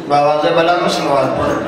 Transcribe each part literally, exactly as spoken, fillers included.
باواز بلند صلوات پڑھ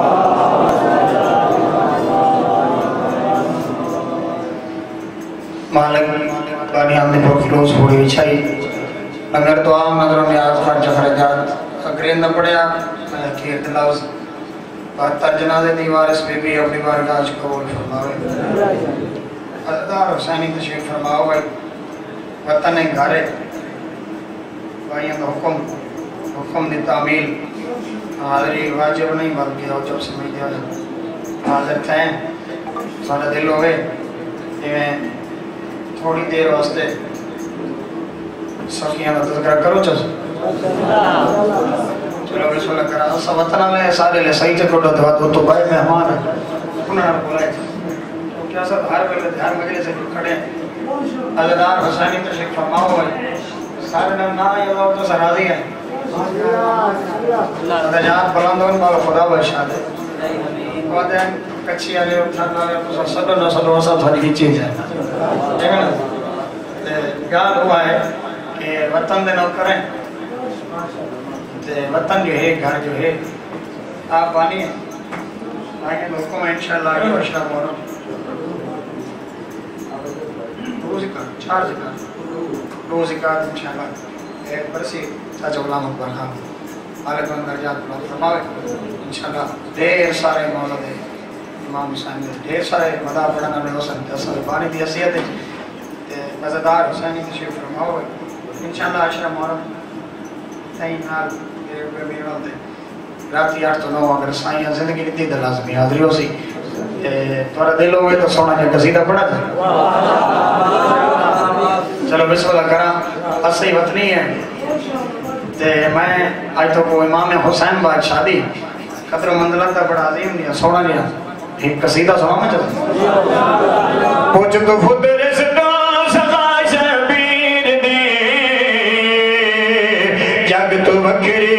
مالک بانیان دے پر خلوص ہوڑی وچھائی اگر تو عام نظروں نیاز خرچ خرجات اگرین نہ پڑیا میں کھیت لفظ بہتر جنازے دیوار اس بی بی اپنی بارگاہ قبول فرماوے حضرت حسینی تشریف فرماؤ بھائی وطن گھارے بھائیوں کا حکم حکم دی تعمیل حاضری واجب نہیں بلکہ ہو جب سمجھ دیا جب حاضر تھے سارا دل ہوئے میں تھوڑی دیر واسطے سخیاں کا تذکرہ کرو چل چلو بسم اللہ کرا اسا وطنہ میں سارے لے صحیح چکو دو دو تو بھائی مہمان ہے انہوں نے بولائے کیا سب ہر ویلے دھیان مجلے سے کھڑے حضرت حسینی تشریف فرماؤ ہوئے سارے نام نا یہ اللہ تو سرازی ہے رجات بلندون بالا خدا باشاد ہے وعدہ کچھی آلے اٹھان آلے تو سب نو سب نو سب تھوڑی کی چیز ہے گال ہوا ہے کہ وطن دے نو کریں وطن جو ہے گھر جو ہے آپ بانی ہیں آئیں گے حکم ہے انشاءاللہ آگے ورشہ مورا دو زکاة چار زکاة دو زکاة انشاءاللہ ایک برسی تاج غلام اکبر خان مالک بن درجات بلند فرماوے انشاءاللہ دیر سارے مولد ہے امام حسین دے دیر سارے مدہ پڑھنا میں حسن دسل بانی دی حسیت ہے مزدار حسینی تشریف فرماوے انشاءاللہ عشرہ محرم تین نال میرے میرے والدے راتی آٹھ تو نو اگر سائیاں زندگی لیتی دل لازمی حاضری ہو سی تورا دل ہوئے تو سونا جا قصیدہ پڑھا جائے چلو بسم اللہ کرام اسی وطنی ہے تے میں آج تو کو امام حسین بعد شادی قدر مندلت دا بڑا عظیم دیا سونا لیا ایک قصیدہ سنا میں چلتا پوچھ تو خود رسدہ سخا شبیر دی جگ تو بکری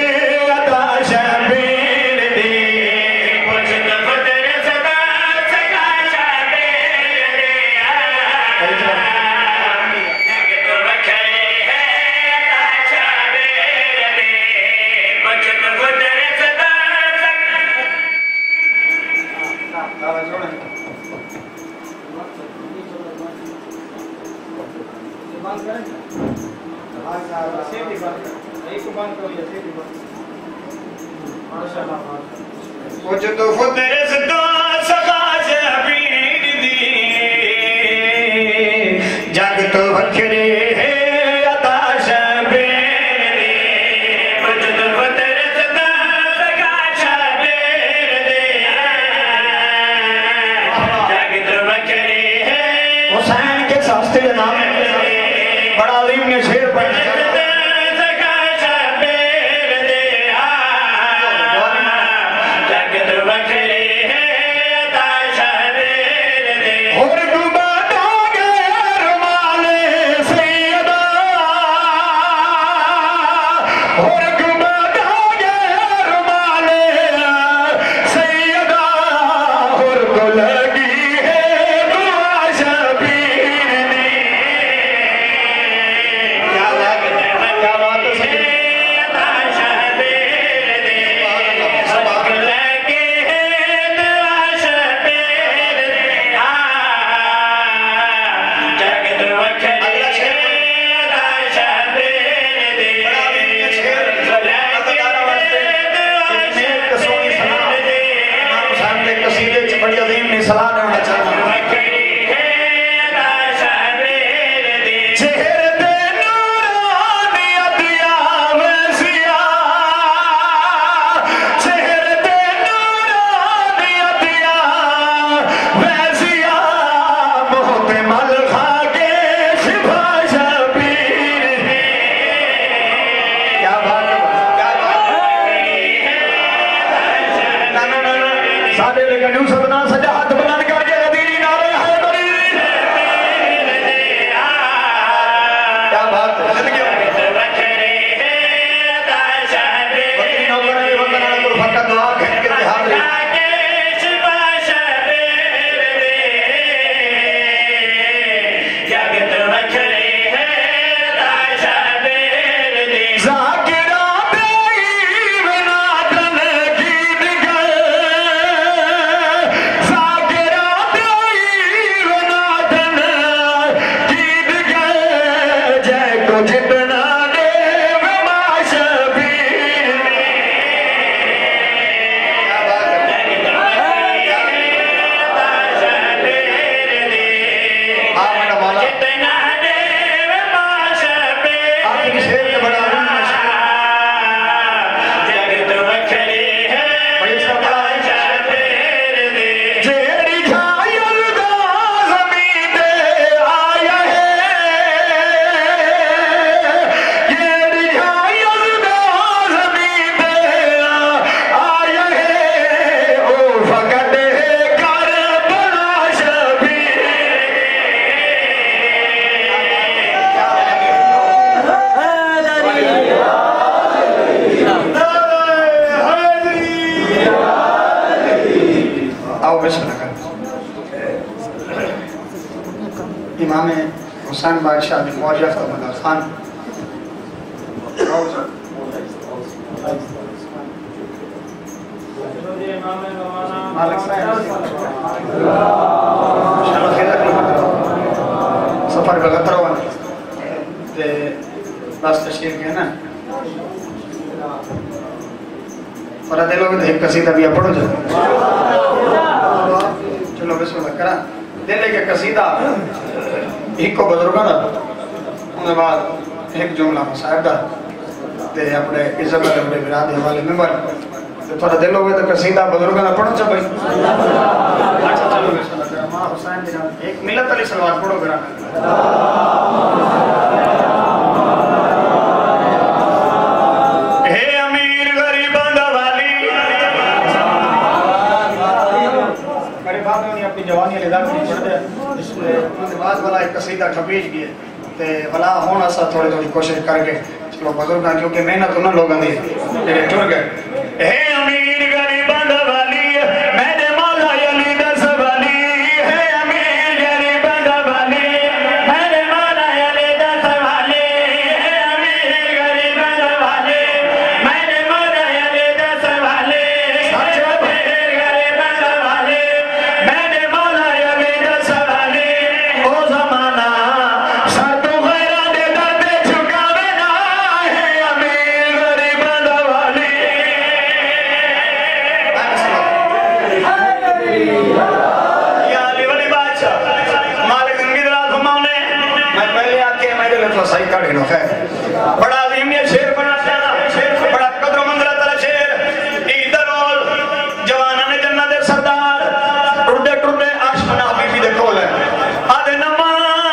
وجد فدرس دا سکاش بیر دی جگ تو بکھرے عطاش بیر دی وجد فدرس دا سکاش بیر دی جگ تو بکھرے حسین کے ساستے نام بڑا عظیم نے شیر پڑھ حسین بادشاہ بن موجہ فرمانا خان مالک سفر کا خطرہ ہوا تے راست تشکیل کے نا فرا دے لوگ ایک قصیدہ بھی پڑھو جائے چلو بسم اللہ کرا دے لے کے قصیدہ ایک کو بزرگاں دا انہیں بعد ایک جملہ صاحب دا تے اپنے عزت دا اپنے براد حوالے ممبر تھوڑا دل ہوگا تو قصیدہ بزرگاں دا پڑھو چاہ بھائی اچھا چلو بسم اللہ کرا ماں حسین دینا ایک ملت علی سلوات پڑھو کرا جوانی علی دار کی پڑھ دے اس نے نماز والا ایک قصیدہ ٹھپیج گئے تے والا ہون اسا تھوڑی تھوڑی کوشش کر کے چلو بزرگاں کیونکہ محنت انہاں لوگاں دی جڑے ٹر گئے اے امیر غریباں دا والی میرے مولا علی دا سوالی اے امیر غریباں دا والی میرے مولا علی دا سوالی اے امیر غریباں دا والی میرے مولا علی دا سوالی سچ امیر غریباں دا والی میرے مولا علی دا سوالی او زمانہ سر تو غیرہ دے دردے چکاوے نا اے امیر غریباں دا والی یا علی ولی بادشاہ مالک انگید رات ہماؤنے میں پہلے آکے میں دے لطلہ صحیح کر گئنو خیر بڑا عظیم یہ شیر بنا چاہنا بڑا قدر و منزلہ تلا شیر ایدر اور جوانہ نے جنہ دے سردار ٹردے ٹردے آشمنا حبیبی دے کول ہے آدھے نماں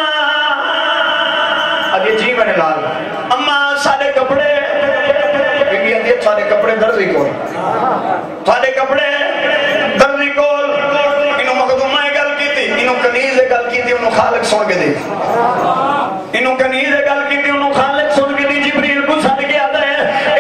اب یہ جی میں نے لال اما سارے کپڑے بیبی اندیت سارے کپڑے درزی کول سارے کپڑے درزی کول انہوں مخدومہ گل کی تھی انہوں کنیز گل کی تھی انہوں خالق سن کے دی انہوں کنیز گل کی تھی انہوں خالق سن کے دی جبریل کو سن کے آتا ہے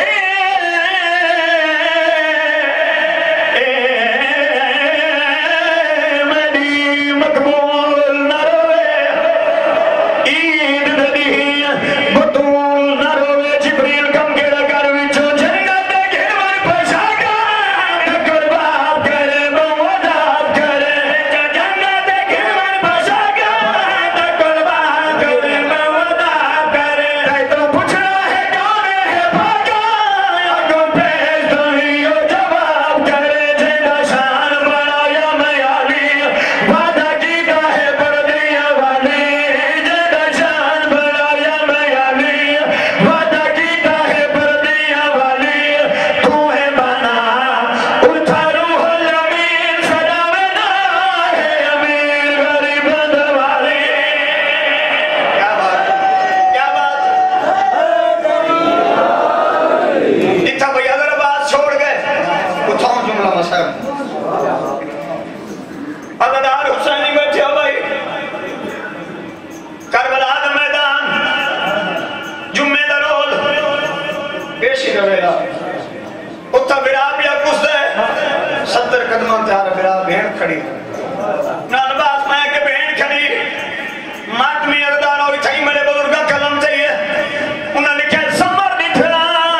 میری مقبول نہ روے عید ددی بطول نہ روے جبریل کم کے لگر وچو جنت گھر پشاگا ٹکر باپ کرے بمودات کرے جنت گھر پشاگا ٹکر باپ کرے بمودات کرے رہے تو پوچھنا ہے کون ہے بھاگا اگوں پیش تو ہی وہ جواب کرے جیدہ شان بڑھایا میں علی وعدہ کیتا ہے پردیاں والی جیدہ شان بڑھایا میں علی وعدہ کیتا ہے پردیاں والی تو ہے بنا اٹھا روح الامین سجاوے نا ہے امیر غریباں دا والی کیا بات کیا بات اتھا بھئی اگر بات چھوڑ گئے اٹھاؤں جملہ مسئلہ عزدار حسینی بیٹھے ہو بھائی کربلا دا میدان جمعہ دا رول بیشی رویلا اتھا برا بیا کس دے ستر قدموں تیارا برا بہن کھڑی نان باس میں کہ بہن کھڑی ماتمی عزدار ہوئی تھائی میرے بزرگا کلم چاہیے انہوں نے کہا سمر نٹھلا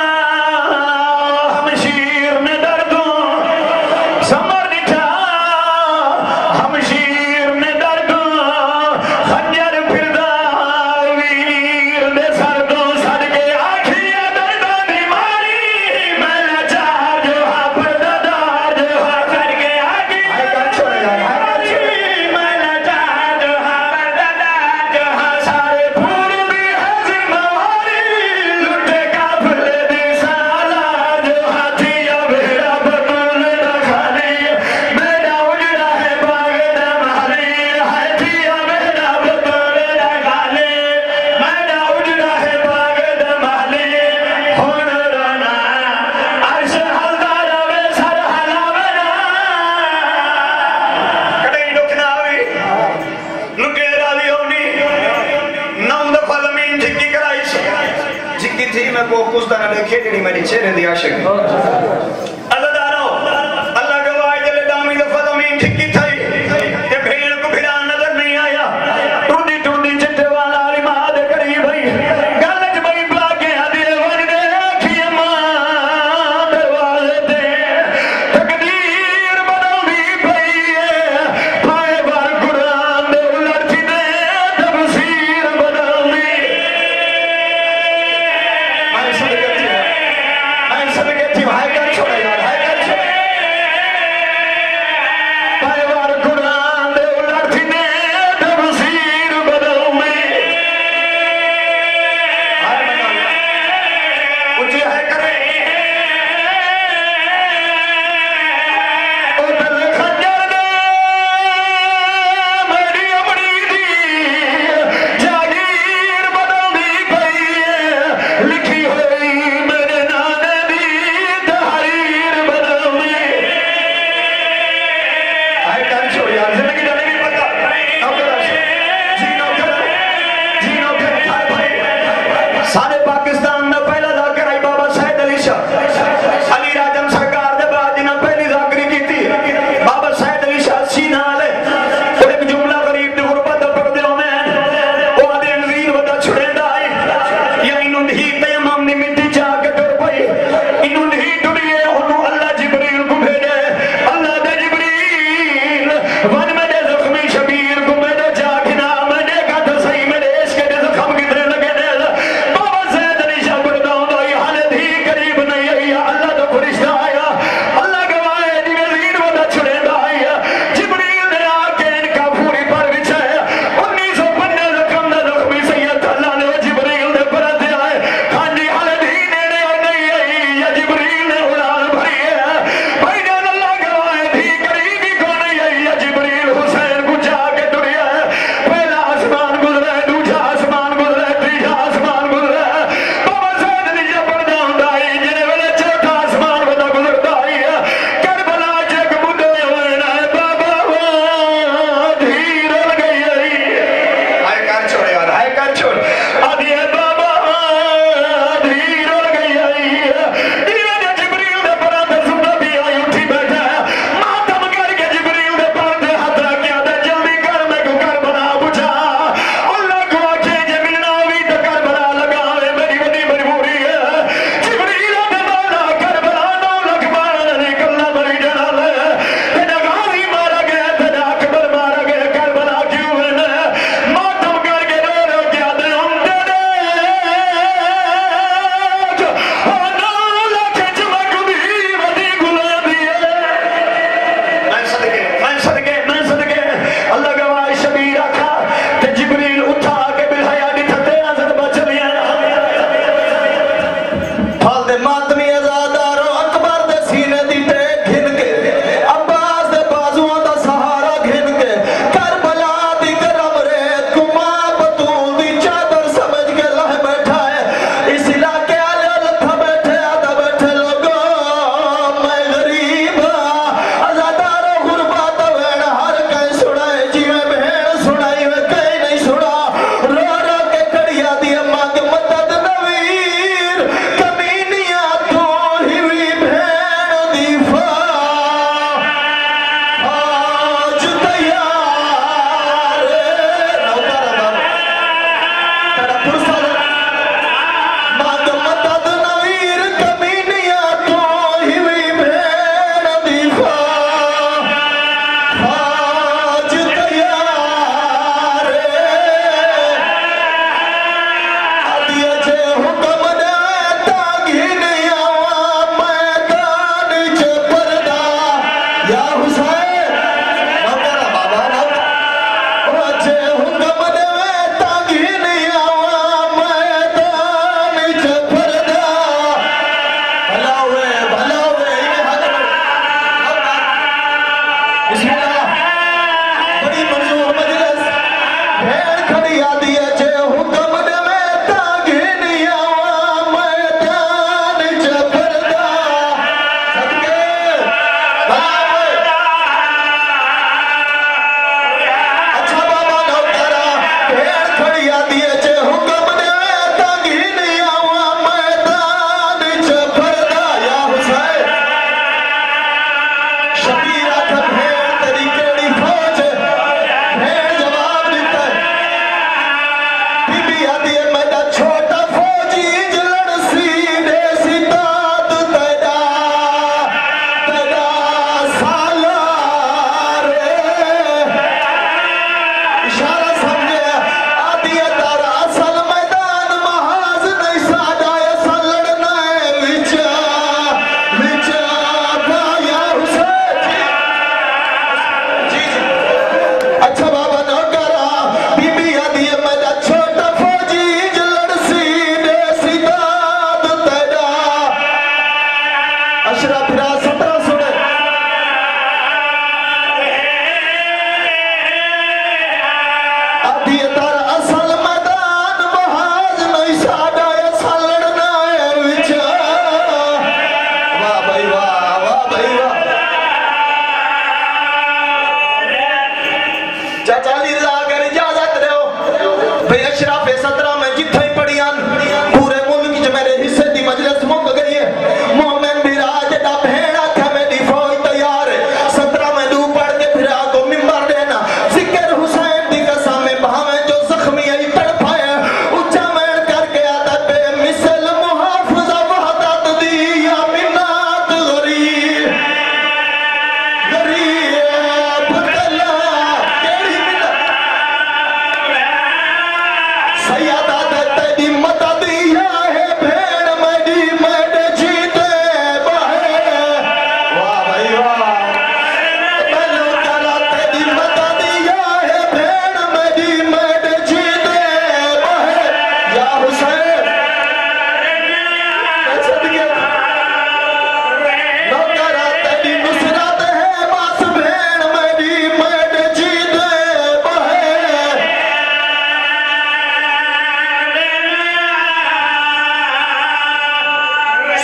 ہم شیر میں دردوں سمر نٹھلا ہم شیر میں دردوں خنجر پھردا ویر دے سردوں سر کے آکھیاں دردوں بیماری میں لاچار جو ہاں پردہ دار جو ہاں کر کے آکھیاں میں لاچار جو ہاں پردہ دار جو ہاں سارے پھول بھی حضر مواری لٹے کافلے دی سالار جو ہاتھیاں بھیڑا بطول رکھالی میرا اجڑا ہے باغ دمالی ہاتھیاں بھیڑا بطول رکھالی میرا اجڑا ہے باغ دمالی ہون رونا عرش حلدار آوے سر حلاوے نا کڑی لکنا ہوئی لکے راوی ہونی نو دفعہ زمین جھکی کرائی جھکی تھی میں کو کس طرح دیکھے جنی میری چہرے دی عاشق عزدارو اللہ گواہ جلے دامی دفعہ زمین جھکی تھی کہ بھیڑ کو بھیڑا نظر نہیں آیا ٹوٹی ٹوٹی چٹے والا علی مجھے ہے کرے سارے پاکستان میں پہلا ذاکر آئی بابا سید علی شاہ علی راجم سرکار دے بعد جنہاں پہلی ذاکری کی تھی بابا سید علی شاہ سینہ آلے اور ایک جملہ غریب دی غربت دے پردیوں میں وہ آدھے انزین ودا چھڑے دائی یا انہوں ہی تیمام نی مٹی چاہ کے ڈر پئی انہوں ہی ڈریے انہوں اللہ جبریل کو بھیجے اللہ دے جبریل ون میں دے زخمی شبیر کو میں دے جاکنا میں دے گا تو صحیح میں دے عشق دے زخم کی درے لگے دے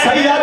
سیدہ